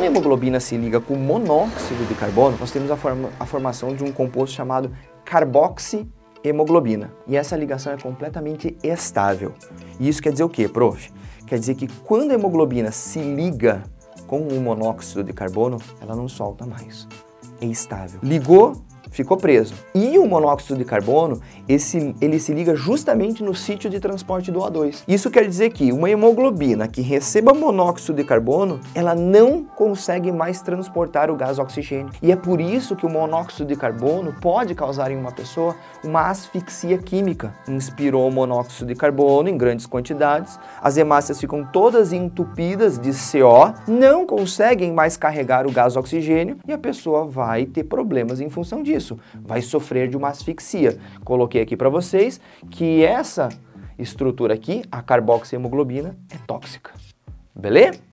hemoglobina se liga com monóxido de carbono, nós temos a formação de um composto chamado carboxihemoglobina. E essa ligação é completamente estável. E isso quer dizer o quê, prof? Quer dizer que quando a hemoglobina se liga com o monóxido de carbono, ela não solta mais. É estável. Ligou, ficou preso. E o monóxido de carbono, ele se liga justamente no sítio de transporte do O2. Isso quer dizer que uma hemoglobina que receba monóxido de carbono, ela não consegue mais transportar o gás oxigênio. E é por isso que o monóxido de carbono pode causar em uma pessoa uma asfixia química. Inspirou o monóxido de carbono em grandes quantidades, as hemácias ficam todas entupidas de CO, não conseguem mais carregar o gás oxigênio e a pessoa vai ter problemas em função disso. Vai sofrer de uma asfixia. Coloquei aqui para vocês que essa estrutura aqui, a carboxihemoglobina, é tóxica. Beleza?